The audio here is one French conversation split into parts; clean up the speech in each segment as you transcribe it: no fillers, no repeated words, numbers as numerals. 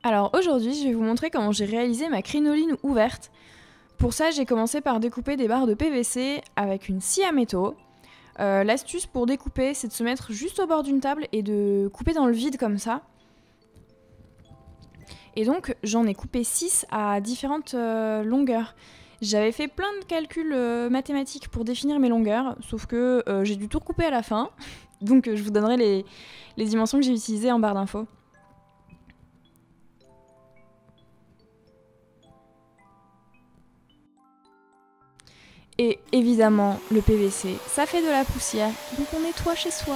Alors aujourd'hui, je vais vous montrer comment j'ai réalisé ma crinoline ouverte. Pour ça, j'ai commencé par découper des barres de PVC avec une scie à métaux. L'astuce pour découper, c'est de se mettre juste au bord d'une table et de couper dans le vide comme ça. Et donc, j'en ai coupé 6 à différentes longueurs. J'avais fait plein de calculs mathématiques pour définir mes longueurs, sauf que j'ai dû tout recouper à la fin. Donc, je vous donnerai les dimensions que j'ai utilisées en barre d'infos. Et évidemment, le PVC, ça fait de la poussière, donc on nettoie chez soi.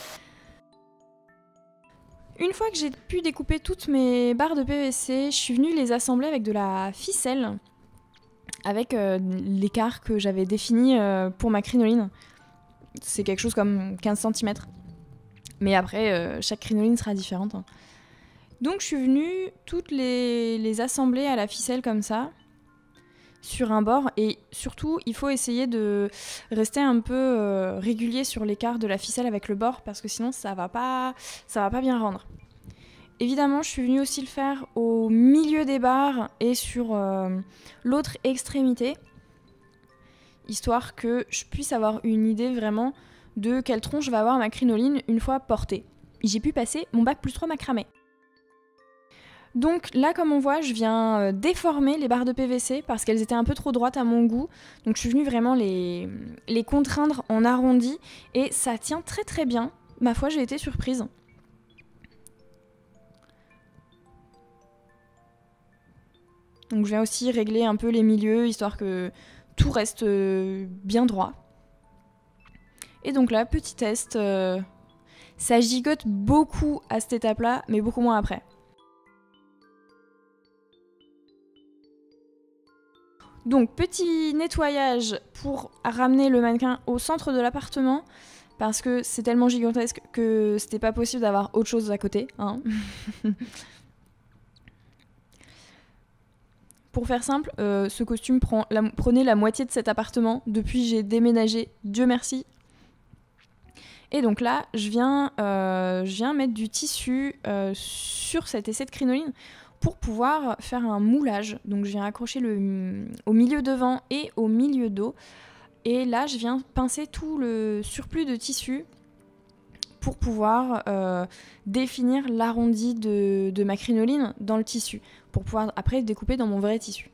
Une fois que j'ai pu découper toutes mes barres de PVC, je suis venue les assembler avec de la ficelle, avec l'écart que j'avais défini pour ma crinoline. C'est quelque chose comme 15 cm. Mais après, chaque crinoline sera différente. Donc je suis venue toutes les assembler à la ficelle comme ça, sur un bord, et surtout il faut essayer de rester un peu régulier sur l'écart de la ficelle avec le bord parce que sinon ça va pas bien rendre. Évidemment, je suis venue aussi le faire au milieu des barres et sur l'autre extrémité, histoire que je puisse avoir une idée vraiment de quelle tronche va avoir ma crinoline une fois portée. J'ai pu passer mon bac plus 3 macramé. Donc là, comme on voit, je viens déformer les barres de PVC parce qu'elles étaient un peu trop droites à mon goût. Donc je suis venue vraiment les contraindre en arrondi et ça tient très très bien. Ma foi, j'ai été surprise. Donc je viens aussi régler un peu les milieux, histoire que tout reste bien droit. Et donc là, petit test, ça gigote beaucoup à cette étape-là, mais beaucoup moins après. Donc petit nettoyage pour ramener le mannequin au centre de l'appartement, parce que c'est tellement gigantesque que c'était pas possible d'avoir autre chose à côté, hein. Pour faire simple, ce costume prenait la moitié de cet appartement. Depuis, j'ai déménagé, Dieu merci. Et donc là, je viens mettre du tissu sur cet essai de crinoline pour pouvoir faire un moulage. Donc je viens accrocher au milieu devant et au milieu dos. Et là, je viens pincer tout le surplus de tissu pour pouvoir définir l'arrondi de ma crinoline dans le tissu, pour pouvoir après découper dans mon vrai tissu.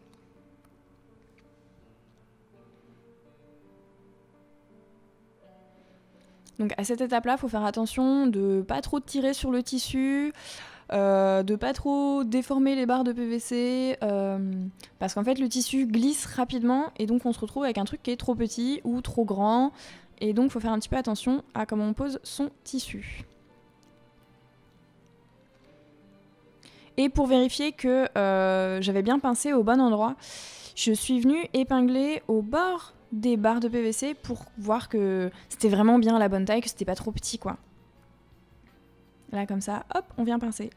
Donc à cette étape-là, il faut faire attention de pas trop tirer sur le tissu, de pas trop déformer les barres de PVC, parce qu'en fait le tissu glisse rapidement et donc on se retrouve avec un truc qui est trop petit ou trop grand. Et donc il faut faire un petit peu attention à comment on pose son tissu. Et pour vérifier que j'avais bien pincé au bon endroit, je suis venue épingler au bord des barres de PVC pour voir que c'était vraiment bien la bonne taille, que c'était pas trop petit quoi. Là comme ça, hop, on vient pincer.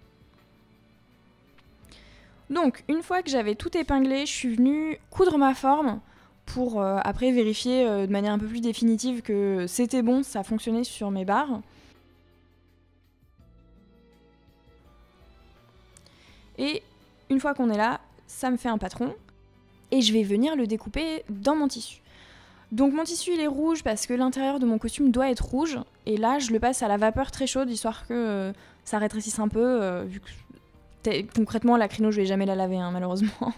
Donc une fois que j'avais tout épinglé, je suis venue coudre ma forme pour après vérifier de manière un peu plus définitive que c'était bon, ça fonctionnait sur mes barres. Et une fois qu'on est là, ça me fait un patron et je vais venir le découper dans mon tissu. Donc mon tissu il est rouge parce que l'intérieur de mon costume doit être rouge et là je le passe à la vapeur très chaude histoire que ça rétrécisse un peu vu que concrètement la crino je vais jamais la laver hein, malheureusement.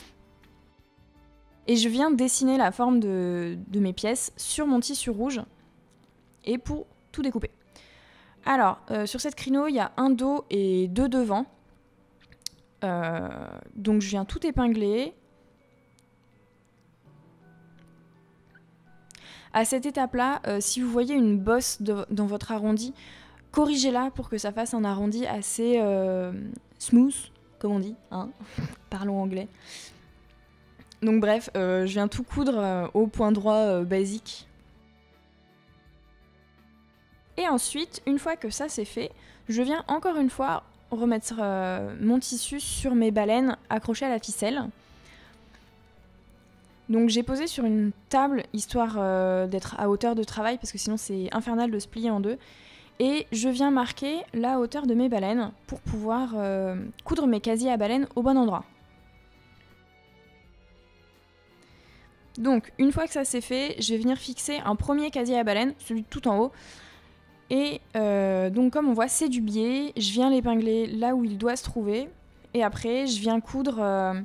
Et je viens dessiner la forme de mes pièces sur mon tissu rouge et pour tout découper. Alors sur cette crino il y a un dos et deux devants. Donc je viens tout épingler. À cette étape-là, si vous voyez une bosse dans votre arrondi, corrigez-la pour que ça fasse un arrondi assez smooth, comme on dit, hein. Parlons anglais. Donc bref, je viens tout coudre au point droit basique. Et ensuite, une fois que ça c'est fait, je viens encore une fois remettre mon tissu sur mes baleines accrochées à la ficelle. Donc j'ai posé sur une table histoire d'être à hauteur de travail parce que sinon c'est infernal de se plier en deux. Et je viens marquer la hauteur de mes baleines pour pouvoir coudre mes casiers à baleines au bon endroit. Donc, une fois que ça c'est fait, je vais venir fixer un premier casier à baleine, celui tout en haut. Et donc, comme on voit, c'est du biais. Je viens l'épingler là où il doit se trouver. Et après, je viens le coudre.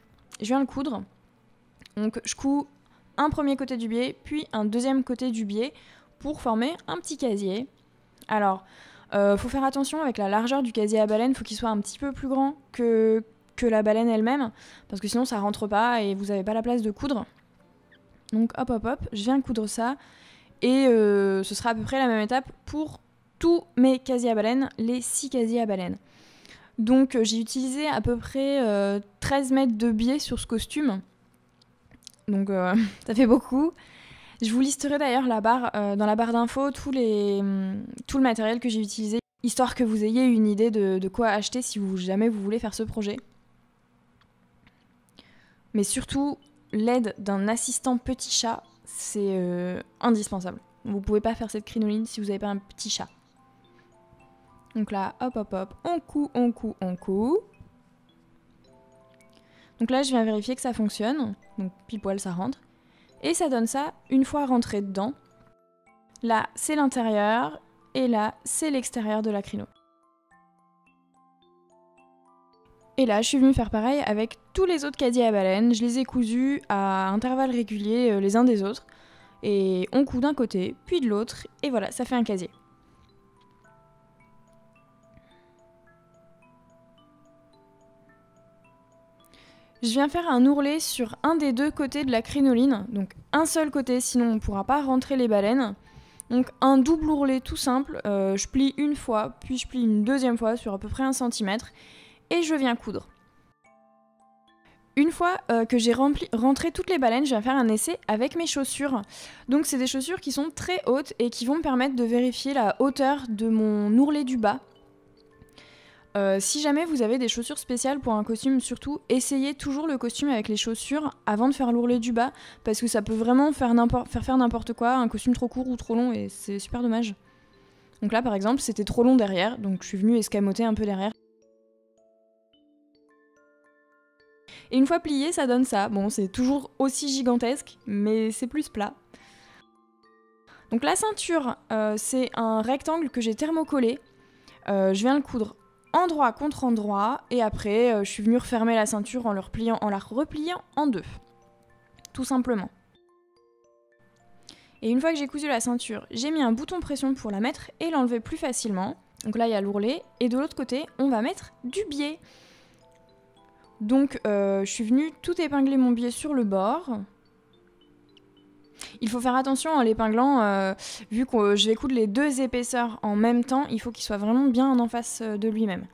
Donc, je couds un premier côté du biais, puis un deuxième côté du biais pour former un petit casier. Alors, faut faire attention avec la largeur du casier à baleine. Faut qu'il soit un petit peu plus grand que la baleine elle-même, parce que sinon ça rentre pas et vous n'avez pas la place de coudre. Donc hop hop hop, je viens coudre ça et ce sera à peu près la même étape pour tous mes casiers à baleine, les 6 casiers à baleine. Donc j'ai utilisé à peu près 13 mètres de biais sur ce costume, donc ça fait beaucoup. Je vous listerai d'ailleurs dans la barre d'infos tout le matériel que j'ai utilisé, histoire que vous ayez une idée de quoi acheter si jamais vous voulez faire ce projet. Mais surtout, l'aide d'un assistant petit chat, c'est indispensable. Vous pouvez pas faire cette crinoline si vous n'avez pas un petit chat. Donc là, hop hop hop, on coud, on coud, on coud. Donc là, je viens vérifier que ça fonctionne. Donc pile poil, ça rentre. Et ça donne ça une fois rentré dedans. Là, c'est l'intérieur. Et là, c'est l'extérieur de la crino. Et là, je suis venue faire pareil avec tous les autres casiers à baleine. Je les ai cousus à intervalles réguliers les uns des autres. Et on coud d'un côté, puis de l'autre. Et voilà, ça fait un casier. Je viens faire un ourlet sur un des deux côtés de la crinoline. Donc un seul côté, sinon on ne pourra pas rentrer les baleines. Donc un double ourlet tout simple. Je plie une fois, puis je plie une deuxième fois sur à peu près 1 cm. Et je viens coudre. Une fois que j'ai rentré toutes les baleines, je viens faire un essai avec mes chaussures. Donc c'est des chaussures qui sont très hautes et qui vont me permettre de vérifier la hauteur de mon ourlet du bas. Si jamais vous avez des chaussures spéciales pour un costume, surtout, essayez toujours le costume avec les chaussures avant de faire l'ourlet du bas, parce que ça peut vraiment faire faire n'importe quoi, un costume trop court ou trop long, et c'est super dommage. Donc là par exemple, c'était trop long derrière, donc je suis venue escamoter un peu derrière. Et une fois plié, ça donne ça. Bon, c'est toujours aussi gigantesque, mais c'est plus plat. Donc la ceinture, c'est un rectangle que j'ai thermocollé. Je viens le coudre endroit contre endroit, et après, je suis venue refermer la ceinture en la repliant en deux. Tout simplement. Et une fois que j'ai cousu la ceinture, j'ai mis un bouton pression pour la mettre et l'enlever plus facilement. Donc là, il y a l'ourlet, et de l'autre côté, on va mettre du biais. Donc je suis venue tout épingler mon biais sur le bord. Il faut faire attention en l'épinglant, vu que je vais coudre les deux épaisseurs en même temps, il faut qu'il soit vraiment bien en face de lui-même.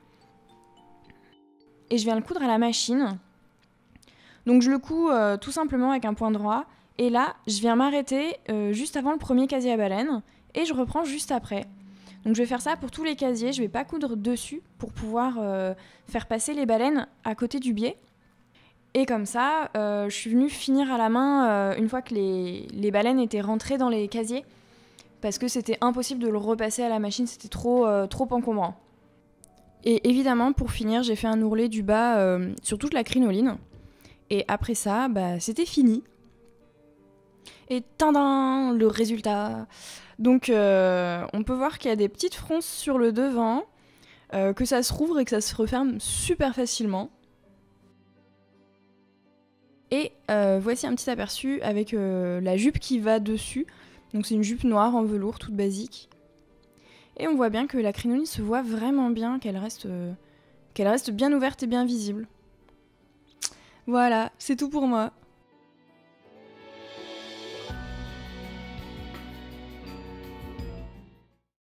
Et je viens le coudre à la machine. Donc je le couds tout simplement avec un point droit. Et là, je viens m'arrêter juste avant le premier casier à baleine. Et je reprends juste après. Donc je vais faire ça pour tous les casiers, je vais pas coudre dessus pour pouvoir faire passer les baleines à côté du biais. Et comme ça, je suis venue finir à la main une fois que les baleines étaient rentrées dans les casiers, parce que c'était impossible de le repasser à la machine, c'était trop encombrant. Et évidemment, pour finir, j'ai fait un ourlet du bas sur toute la crinoline. Et après ça, c'était fini. Et tadam, le résultat. Donc on peut voir qu'il y a des petites fronces sur le devant, que ça se rouvre et que ça se referme super facilement. Et voici un petit aperçu avec la jupe qui va dessus. Donc c'est une jupe noire en velours, toute basique. Et on voit bien que la crinoline se voit vraiment bien, qu'elle reste bien ouverte et bien visible. Voilà, c'est tout pour moi.